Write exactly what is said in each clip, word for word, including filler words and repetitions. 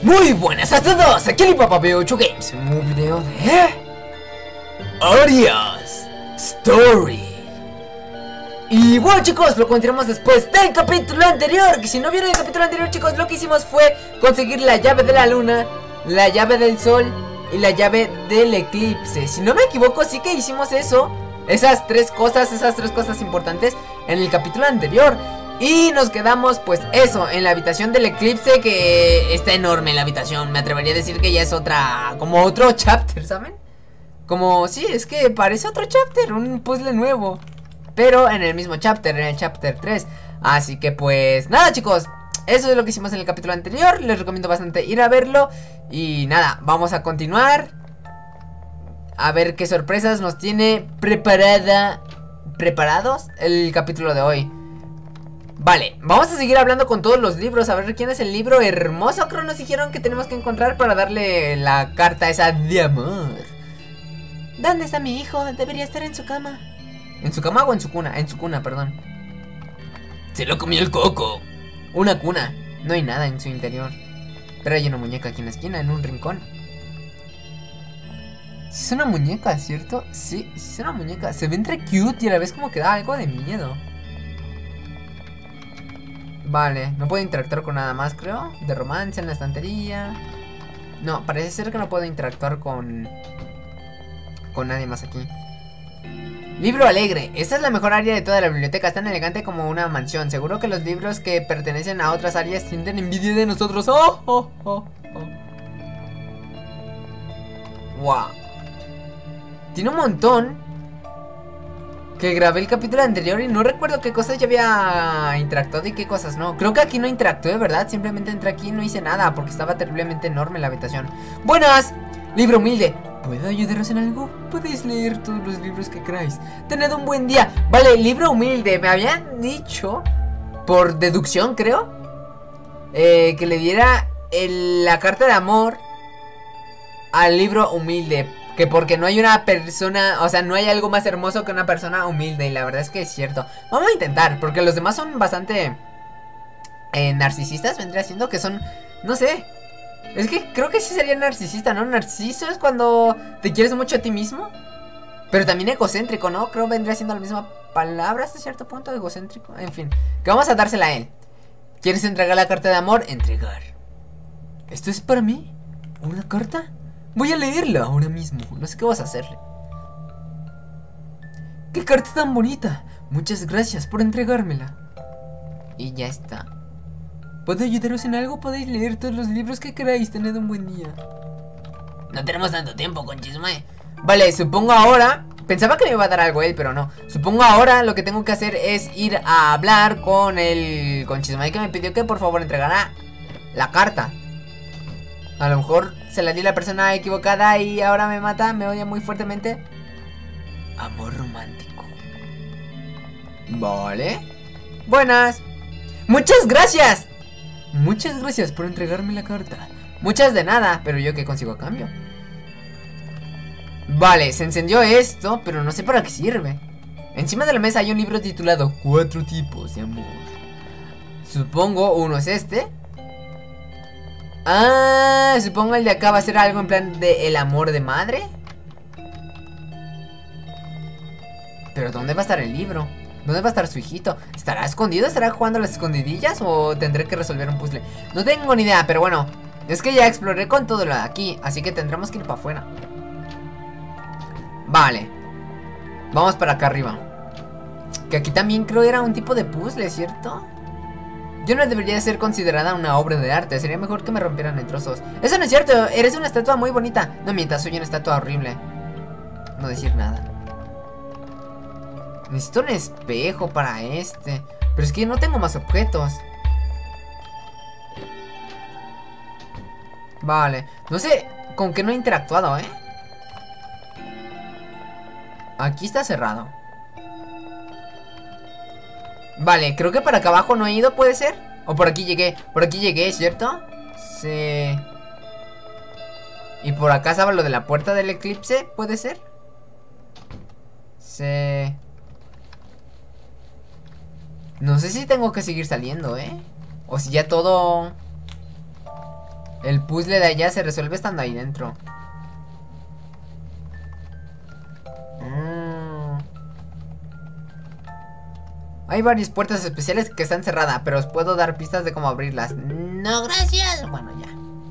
Muy buenas a todos, aquí el Papá B ocho Games en un video de Arias Story. Y bueno chicos, lo continuamos después del capítulo anterior. Que si no vieron el capítulo anterior chicos, lo que hicimos fue conseguir la llave de la luna, la llave del sol y la llave del eclipse. Si no me equivoco, sí que hicimos eso. Esas tres cosas, esas tres cosas importantes en el capítulo anterior. Y nos quedamos pues eso, en la habitación del eclipse, que está enorme la habitación. Me atrevería a decir que ya es otra, como otro chapter, ¿saben? Como, sí, es que parece otro chapter, un puzzle nuevo, pero en el mismo chapter, en el chapter tres. Así que pues nada chicos, eso es lo que hicimos en el capítulo anterior. Les recomiendo bastante ir a verlo. Y nada, vamos a continuar a ver qué sorpresas nos tiene preparada Preparados el capítulo de hoy. Vale, vamos a seguir hablando con todos los libros. A ver quién es el libro hermoso. Creo nos dijeron que tenemos que encontrar para darle la carta esa de amor. ¿Dónde está mi hijo? Debería estar en su cama. ¿En su cama o en su cuna? En su cuna, perdón. Se lo comió el coco. Una cuna, no hay nada en su interior, pero hay una muñeca aquí en la esquina, en un rincón. Si es una muñeca, ¿cierto? Sí, sí es una muñeca. Se ve entre cute y a la vez como que da algo de miedo. Vale, no puedo interactuar con nada más, creo. De romance en la estantería. No, parece ser que no puedo interactuar con Con nadie más aquí. Libro alegre. Esta es la mejor área de toda la biblioteca. Es tan elegante como una mansión. Seguro que los libros que pertenecen a otras áreas sienten envidia de nosotros. ¡Oh, oh, oh, oh! ¡Wow! Tiene un montón que grabé el capítulo anterior y no recuerdo qué cosas ya había interactuado y qué cosas no. Creo que aquí no interactué, ¿verdad? Simplemente entré aquí y no hice nada porque estaba terriblemente enorme la habitación. ¡Buenas! Libro humilde. ¿Puedo ayudaros en algo? Podéis leer todos los libros que queráis. Tened un buen día. Vale, libro humilde. Me habían dicho, por deducción creo, eh, que le diera el, la carta de amor al libro humilde. Que porque no hay una persona, o sea, no hay algo más hermoso que una persona humilde. Y la verdad es que es cierto. Vamos a intentar, porque los demás son bastante eh, narcisistas, vendría siendo que son, no sé. Es que creo que sí sería narcisista, ¿no? Narciso es cuando te quieres mucho a ti mismo, pero también egocéntrico, ¿no? Creo que vendría siendo la misma palabra hasta cierto punto, egocéntrico. En fin, que vamos a dársela a él. ¿Quieres entregar la carta de amor? Entregar. ¿Esto es para mí? ¿Una carta? Voy a leerla ahora mismo. No sé qué vas a hacerle. ¡Qué carta tan bonita! Muchas gracias por entregármela. Y ya está. ¿Puedo ayudaros en algo? Podéis leer todos los libros que queráis. Tened un buen día. No tenemos tanto tiempo, Conchismae. Vale, supongo ahora. Pensaba que me iba a dar algo él, pero no. Supongo ahora lo que tengo que hacer es ir a hablar con el Conchismae, que me pidió que por favor entregara la carta. A lo mejor se la di a la persona equivocada y ahora me mata, me odia muy fuertemente. Amor romántico. Vale. Buenas. Muchas gracias. Muchas gracias por entregarme la carta. Muchas de nada, pero yo qué consigo a cambio. Vale, se encendió esto, pero no sé para qué sirve. Encima de la mesa hay un libro titulado Cuatro tipos de amor. Supongo uno es este. Ah, supongo el de acá va a ser algo en plan de el amor de madre. Pero ¿dónde va a estar el libro? ¿Dónde va a estar su hijito? ¿Estará escondido? ¿Estará jugando a las escondidillas? ¿O tendré que resolver un puzzle? No tengo ni idea, pero bueno. Es que ya exploré con todo lo de aquí, así que tendremos que ir para afuera. Vale. Vamos para acá arriba. Que aquí también creo era un tipo de puzzle, ¿cierto? Yo no debería ser considerada una obra de arte. Sería mejor que me rompieran en trozos. Eso no es cierto, eres una estatua muy bonita. No mientas, soy una estatua horrible. No decir nada. Necesito un espejo para este. Pero es que no tengo más objetos. Vale, no sé con qué no he interactuado, ¿eh? Aquí está cerrado. Vale, creo que para acá abajo no he ido, ¿puede ser? O por aquí llegué, por aquí llegué, ¿cierto? Sí. Y por acá estaba lo de la puerta del eclipse, ¿puede ser? Sí. No sé si tengo que seguir saliendo, ¿eh? O si ya todo El puzzle de allá se resuelve estando ahí dentro. Mm. Hay varias puertas especiales que están cerradas, pero os puedo dar pistas de cómo abrirlas. No, gracias. Bueno, ya.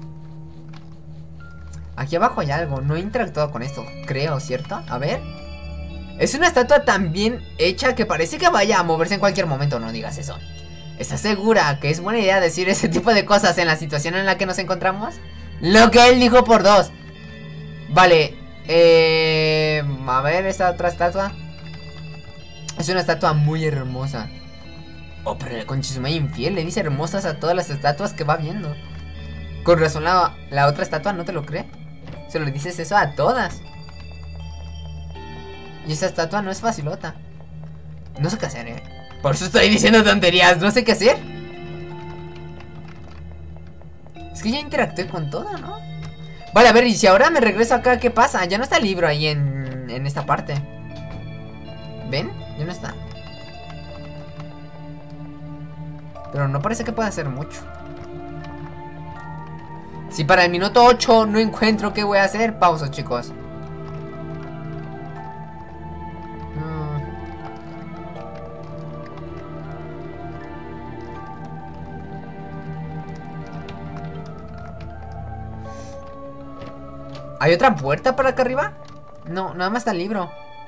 Aquí abajo hay algo. No he interactuado con esto, creo, ¿cierto? A ver. Es una estatua tan bien hecha que parece que vaya a moverse en cualquier momento. No digas eso. ¿Estás segura que es buena idea decir ese tipo de cosas en la situación en la que nos encontramos? Lo que él dijo por dos. Vale. Eh, a ver, esta otra estatua. Es una estatua muy hermosa. Oh, pero el Conchisumay infiel le dice hermosas a todas las estatuas que va viendo. Con razón la, la otra estatua no te lo cree. Se lo dices eso a todas. Y esa estatua no es facilota. No sé qué hacer, eh. Por eso estoy diciendo tonterías. No sé qué hacer. Es que ya interactué con todo, ¿no? Vale, a ver, y si ahora me regreso acá, ¿qué pasa? Ya no está el libro ahí en, en esta parte. ¿Ven? Ya no está. Pero no parece que pueda hacer mucho. Si para el minuto ocho no encuentro qué voy a hacer, pausa, chicos. Mm. ¿Hay otra puerta para acá arriba? No, nada más está el libro.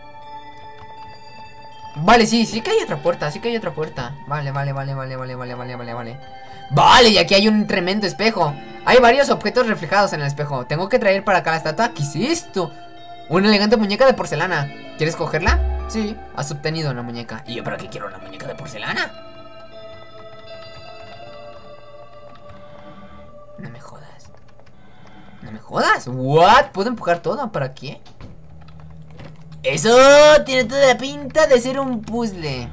Vale, sí, sí que hay otra puerta, sí que hay otra puerta. Vale, vale, vale, vale, vale, vale, vale, vale, vale. Vale, y aquí hay un tremendo espejo. Hay varios objetos reflejados en el espejo. Tengo que traer para acá la estatua. ¿Qué es esto? Una elegante muñeca de porcelana. ¿Quieres cogerla? Sí, has obtenido una muñeca. ¿Y yo para qué quiero una muñeca de porcelana? No me jodas. No me jodas. ¿What? ¿Puedo empujar todo? ¿Para qué? Eso tiene toda la pinta de ser un puzzle.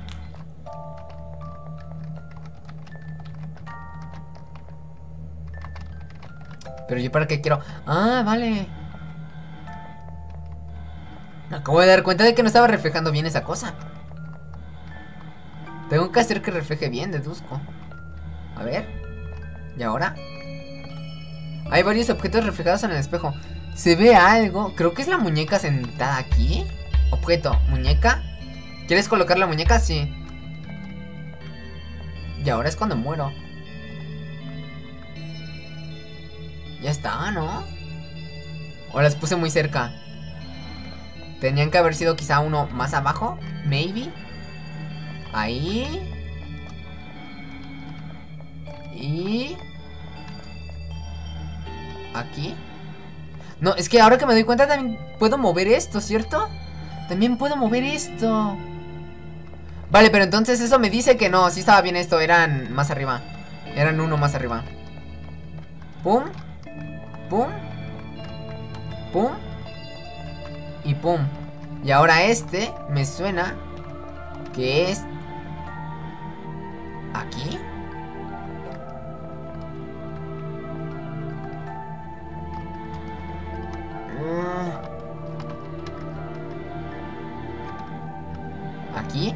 Pero yo para qué quiero... Ah, vale. Me acabo de dar cuenta de que no estaba reflejando bien esa cosa. Tengo que hacer que refleje bien, deduzco. A ver. ¿Y ahora? Hay varios objetos reflejados en el espejo. Se ve algo. Creo que es la muñeca sentada aquí. Objeto, muñeca. ¿Quieres colocar la muñeca? Sí. Y ahora es cuando muero. Ya está, ¿no? O las puse muy cerca. Tenían que haber sido quizá uno más abajo. Maybe. Ahí. Y... aquí. No, es que ahora que me doy cuenta también puedo mover esto, ¿cierto? También puedo mover esto. Vale, pero entonces eso me dice que no, sí estaba bien esto, eran más arriba. Eran uno más arriba. Pum. Pum. Pum. Y pum. Y ahora este me suena que es aquí. Aquí.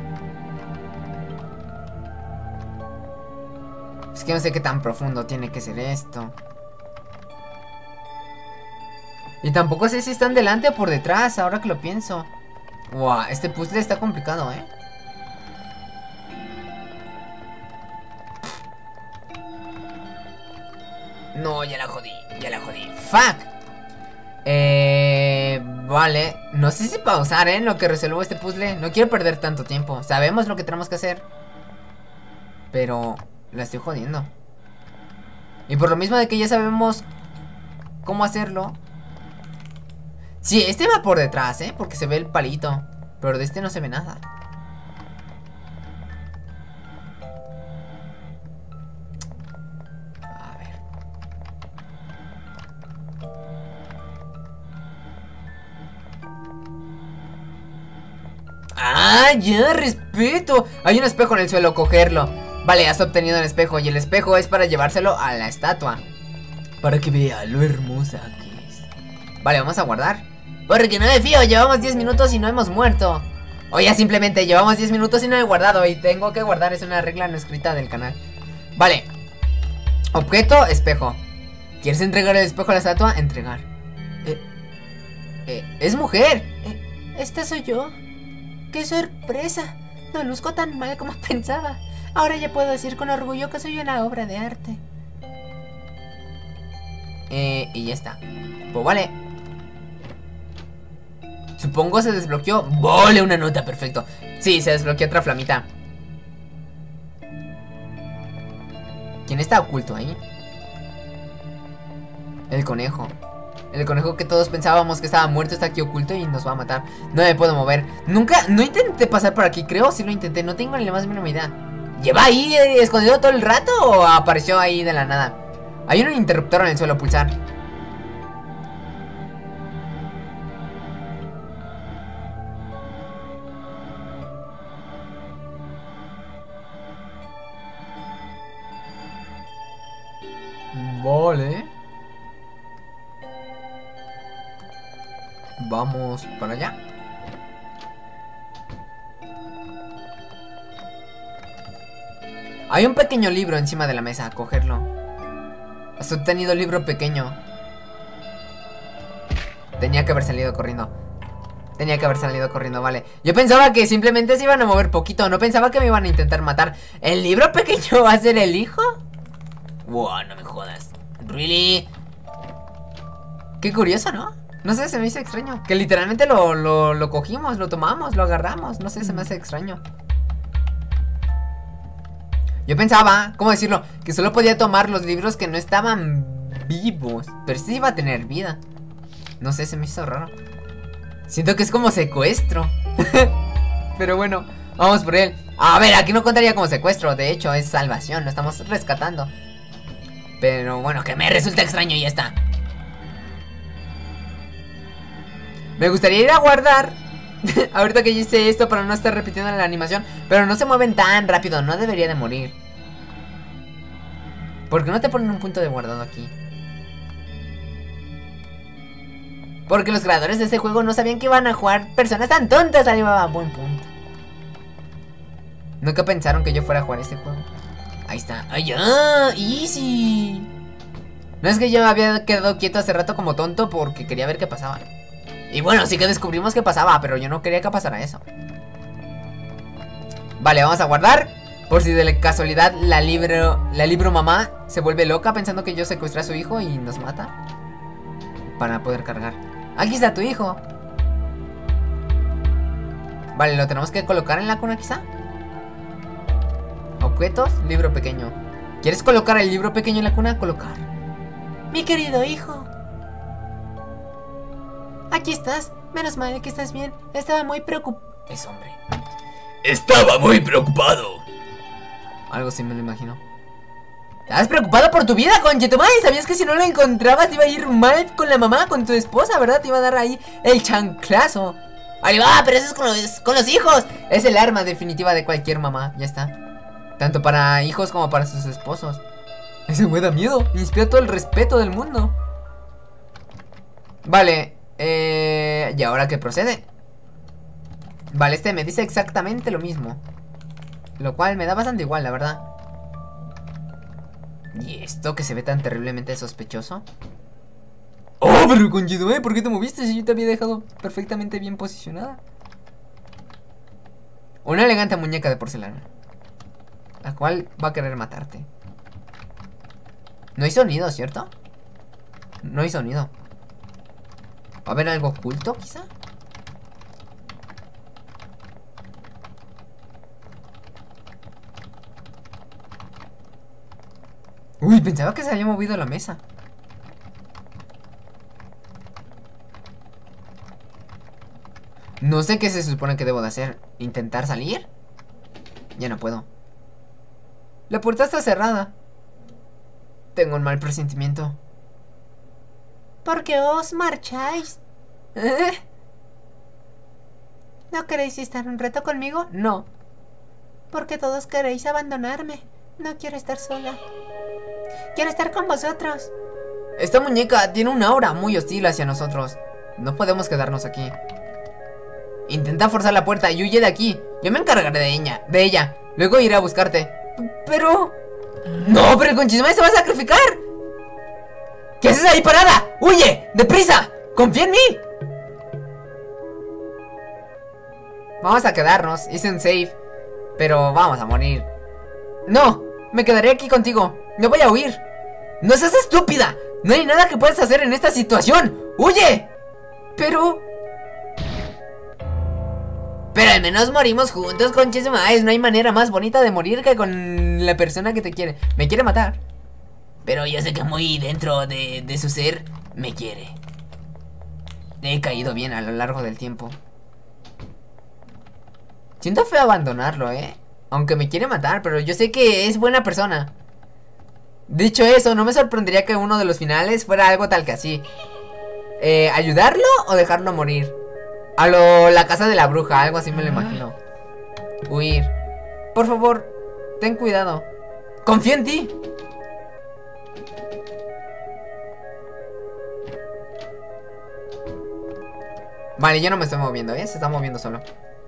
Es que no sé qué tan profundo tiene que ser esto. Y tampoco sé si están delante o por detrás, ahora que lo pienso. Wow, este puzzle está complicado, ¿eh? No, ya la jodí, ya la jodí. Fuck. Eh... Vale, no sé si pausar, ¿eh? En lo que resuelvo este puzzle. No quiero perder tanto tiempo. Sabemos lo que tenemos que hacer, pero la estoy jodiendo. Y por lo mismo de que ya sabemos cómo hacerlo. Sí, este va por detrás, ¿eh? Porque se ve el palito, pero de este no se ve nada. A ver. ¡Ah, ya! ¡Respeto! Hay un espejo en el suelo, cogerlo. Vale, has obtenido un espejo. Y el espejo es para llevárselo a la estatua, para que vea lo hermosa que es. Vale, vamos a guardar, porque no me fío, llevamos diez minutos y no hemos muerto. O ya simplemente llevamos diez minutos y no he guardado. Y tengo que guardar, es una regla no escrita del canal. Vale. Objeto, espejo. ¿Quieres entregar el espejo a la estatua? Entregar. Eh, eh, es mujer. Eh, esta soy yo. ¡Qué sorpresa! No luzco tan mal como pensaba. Ahora ya puedo decir con orgullo que soy una obra de arte. Eh, y ya está. Pues vale. Supongo se desbloqueó. Vale, una nota, perfecto. Sí, se desbloqueó otra flamita. ¿Quién está oculto ahí? El conejo. El conejo que todos pensábamos que estaba muerto está aquí oculto y nos va a matar. No me puedo mover. Nunca, no intenté pasar por aquí, creo. Sí lo intenté, no tengo ni la más mínima idea. ¿Lleva ahí eh, escondido todo el rato o apareció ahí de la nada? Hay un interruptor en el suelo, pulsar. Vale. Vamos para allá. Hay un pequeño libro encima de la mesa, cogerlo. Has obtenido el libro pequeño. Tenía que haber salido corriendo. Tenía que haber salido corriendo, vale. Yo pensaba que simplemente se iban a mover poquito. No pensaba que me iban a intentar matar. ¿El libro pequeño va a ser el hijo? Wow, no me jodas. ¿Really? Qué curioso, ¿no? No sé, se me hizo extraño. Que literalmente lo, lo, lo cogimos, lo tomamos, lo agarramos. No sé, se me hace extraño. Yo pensaba, ¿cómo decirlo? Que solo podía tomar los libros que no estaban vivos. Pero sí iba a tener vida. No sé, se me hizo raro. Siento que es como secuestro. Pero bueno, vamos por él. A ver, aquí no contaría como secuestro. De hecho, es salvación, lo estamos rescatando. Pero bueno, que me resulta extraño y ya está. Me gustaría ir a guardar ahorita que hice esto para no estar repitiendo la animación. Pero no se mueven tan rápido, no debería de morir. ¿Por qué no te ponen un punto de guardado aquí? Porque los creadores de ese juego no sabían que iban a jugar personas tan tontas. Ahí va, buen punto. Nunca pensaron que yo fuera a jugar este juego. Ahí está. ¡Ay, ya! ¡Easy! No es que yo había quedado quieto hace rato como tonto porque quería ver qué pasaba. Y bueno, sí que descubrimos qué pasaba, pero yo no quería que pasara eso. Vale, vamos a guardar. Por si de casualidad la libro, la libro mamá se vuelve loca pensando que yo secuestré a su hijo y nos mata. Para poder cargar. Aquí está tu hijo. Vale, lo tenemos que colocar en la cuna quizá. Objetos, libro pequeño. ¿Quieres colocar el libro pequeño en la cuna? Colocar. Mi querido hijo. Aquí estás. Menos mal que estás bien. Estaba muy preocupado. Es hombre. Estaba muy preocupado. Algo sí me lo imagino. ¿Estás preocupado por tu vida, conchetumare? ¿Sabías que si no lo encontrabas te iba a ir mal con la mamá, con tu esposa, verdad? Te iba a dar ahí el chanclazo. Ahí va, pero eso es con los, con los hijos. Es el arma definitiva de cualquier mamá, ya está. Tanto para hijos como para sus esposos. Ese güey da miedo, inspira todo el respeto del mundo. Vale, eh, ¿y ahora qué procede? Vale, este me dice exactamente lo mismo. Lo cual me da bastante igual, la verdad. ¿Y esto que se ve tan terriblemente sospechoso? ¡Oh, pero conchido, eh! ¿Por qué te moviste si yo te había dejado perfectamente bien posicionada? Una elegante muñeca de porcelana, la cual va a querer matarte. No hay sonido, ¿cierto? No hay sonido. ¿Va a haber algo oculto, quizá? Uy, pensaba que se había movido la mesa. No sé qué se supone que debo de hacer. ¿Intentar salir? Ya no puedo. La puerta está cerrada. Tengo un mal presentimiento. ¿Por qué os marcháis? ¿Eh? ¿No queréis estar un rato conmigo? No. Porque todos queréis abandonarme. No quiero estar sola. Quiero estar con vosotros. Esta muñeca tiene un aura muy hostil hacia nosotros. No podemos quedarnos aquí. Intenta forzar la puerta y huye de aquí. Yo me encargaré de ella, de ella. Luego iré a buscarte. Pero... No, pero el conchismay se va a sacrificar. ¿Qué haces ahí parada? ¡Huye! ¡Deprisa! ¡Confía en mí! Vamos a quedarnos. Hice un save. Pero vamos a morir. No, me quedaré aquí contigo. No voy a huir. ¡No seas estúpida! No hay nada que puedas hacer en esta situación. ¡Huye! Pero... Pero al menos morimos juntos, conches de maíz. No hay manera más bonita de morir que con la persona que te quiere. Me quiere matar, pero yo sé que muy dentro de, de su ser me quiere. He caído bien a lo largo del tiempo. Siento feo abandonarlo, eh. Aunque me quiere matar, pero yo sé que es buena persona. Dicho eso, no me sorprendería que uno de los finales fuera algo tal que así. Eh, ¿ayudarlo o dejarlo morir? A lo la casa de la bruja, algo así me lo imagino. Huir. Por favor, ten cuidado. Confío en ti. Vale, yo no me estoy moviendo, ¿eh? Se está moviendo solo.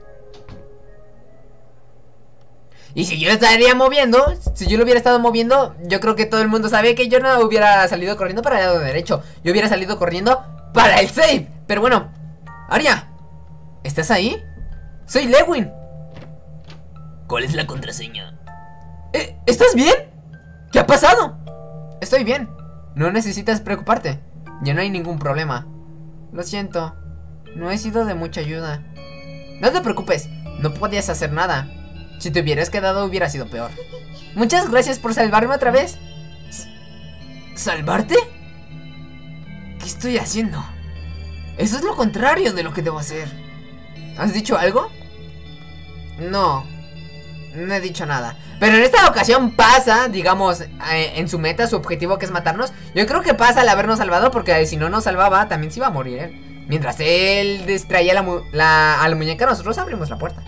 Y si yo lo estaría moviendo, si yo lo hubiera estado moviendo, yo creo que todo el mundo sabe que yo no hubiera salido corriendo para el lado derecho. Yo hubiera salido corriendo para el save. Pero bueno, Aria, ¿estás ahí? Soy Lewin. ¿Cuál es la contraseña? ¿Eh, ¿Estás bien? ¿Qué ha pasado? Estoy bien. No necesitas preocuparte. Ya no hay ningún problema. Lo siento. No he sido de mucha ayuda. No te preocupes. No podías hacer nada. Si te hubieras quedado hubiera sido peor. Muchas gracias por salvarme otra vez. ¿Salvarte? ¿Qué estoy haciendo? Eso es lo contrario de lo que debo hacer. ¿Has dicho algo? No, no he dicho nada. Pero en esta ocasión pasa, digamos, eh, en su meta, su objetivo, que es matarnos. Yo creo que pasa al habernos salvado, porque si no nos salvaba, también se iba a morir él. Mientras él distraía la mu la, a la muñeca, nosotros abrimos la puerta.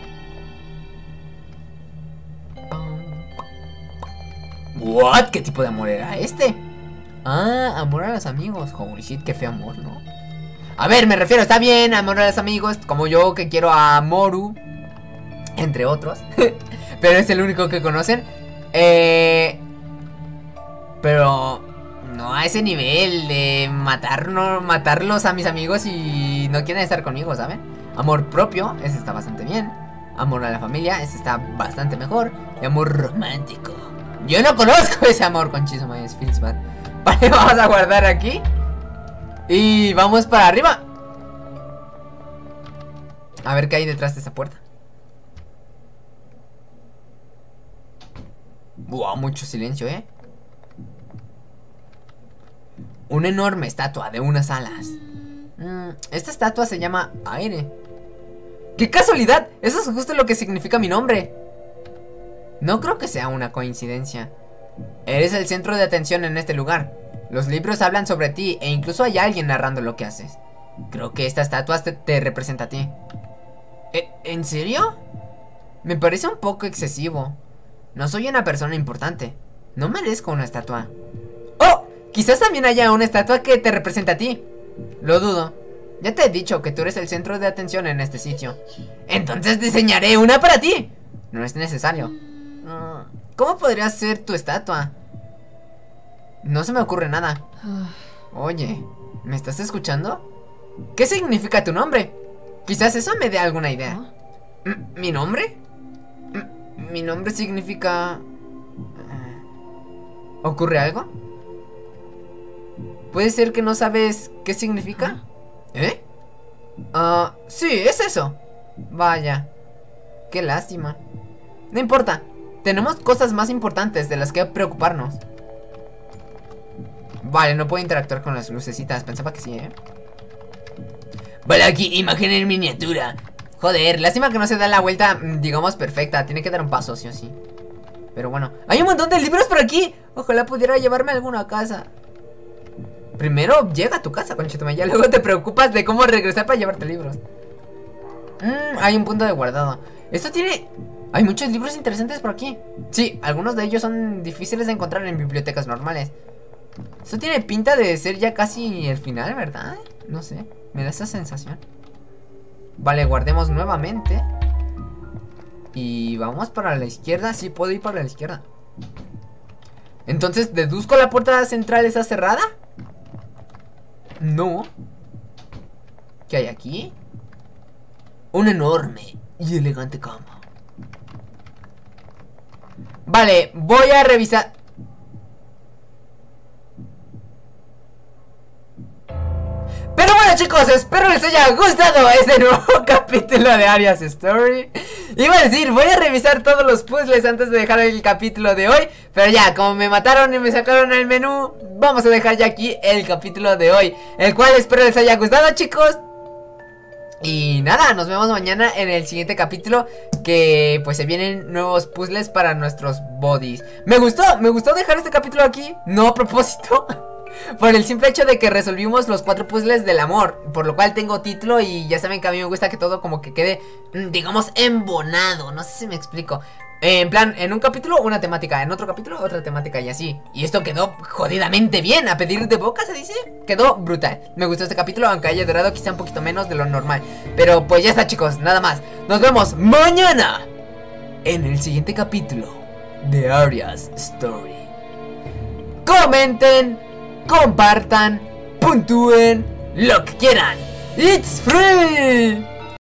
¿What? ¿Qué tipo de amor era este? Ah, amor a los amigos. Holy shit, qué feo amor, ¿no? A ver, me refiero, está bien, amor a los amigos. Como yo, que quiero a Moru, entre otros. Pero es el único que conocen. Eh... Pero... no a ese nivel de matarnos, matarlos a mis amigos y no quieren estar conmigo, ¿saben? Amor propio, ese está bastante bien. Amor a la familia, ese está bastante mejor. Y amor romántico, yo no conozco ese amor, con Chiso Maes, feels bad. Vale, vamos a guardar aquí. Y vamos para arriba. A ver qué hay detrás de esa puerta. Wow, mucho silencio, ¿eh? Una enorme estatua de unas alas. mm, Esta estatua se llama Aire. ¡Qué casualidad! Eso es justo lo que significa mi nombre. No creo que sea una coincidencia. Eres el centro de atención en este lugar. Los libros hablan sobre ti e incluso hay alguien narrando lo que haces. Creo que esta estatua te, te representa a ti. ¿E- ¿En serio? Me parece un poco excesivo. No soy una persona importante. No merezco una estatua. ¡Oh! Quizás también haya una estatua que te representa a ti. Lo dudo. Ya te he dicho que tú eres el centro de atención en este sitio. Entonces diseñaré una para ti. No es necesario. ¿Cómo podría ser tu estatua? No se me ocurre nada. Oye, ¿me estás escuchando? ¿Qué significa tu nombre? Quizás eso me dé alguna idea. ¿Mi nombre? Mi nombre significa... ¿Ocurre algo? ¿Puede ser que no sabes qué significa? ¿Eh? Ah, uh, sí, es eso. Vaya, qué lástima. No importa, tenemos cosas más importantes de las que preocuparnos. Vale, no puedo interactuar con las lucecitas. Pensaba que sí, ¿eh? Vale, aquí, imagen en miniatura. Joder, lástima que no se da la vuelta, digamos, perfecta. Tiene que dar un paso, sí o sí. Pero bueno, hay un montón de libros por aquí. Ojalá pudiera llevarme alguno a casa. Primero llega a tu casa, conchetumare. Ya luego te preocupas de cómo regresar para llevarte libros. mm, Hay un punto de guardado. Esto tiene... hay muchos libros interesantes por aquí. Sí, algunos de ellos son difíciles de encontrar en bibliotecas normales. Esto tiene pinta de ser ya casi el final, ¿verdad? No sé, me da esa sensación. Vale, guardemos nuevamente. Y vamos para la izquierda. Sí, puedo ir para la izquierda. Entonces, ¿deduzco la puerta central está cerrada? No. ¿Qué hay aquí? Una enorme y elegante cama. Vale, voy a revisar. Pero bueno, chicos, espero les haya gustado este nuevo capítulo de Arias Story. Iba a decir, voy a revisar todos los puzzles antes de dejar el capítulo de hoy, pero ya, como me mataron y me sacaron el menú, vamos a dejar ya aquí el capítulo de hoy, el cual espero les haya gustado, chicos. Y nada, nos vemos mañana en el siguiente capítulo, que pues se vienen nuevos puzzles para nuestros bodies. Me gustó, me gustó dejar este capítulo aquí, no a propósito, por el simple hecho de que resolvimos los cuatro puzzles del amor, por lo cual tengo título y ya saben que a mí me gusta que todo como que quede, digamos, embonado, no sé si me explico. En plan, en un capítulo una temática, en otro capítulo otra temática y así. Y esto quedó jodidamente bien, a pedir de boca se dice. Quedó brutal, me gustó este capítulo, aunque haya durado quizá un poquito menos de lo normal. Pero pues ya está, chicos, nada más. Nos vemos mañana en el siguiente capítulo de Arias Story. Comenten, compartan, puntúen, lo que quieran. It's free.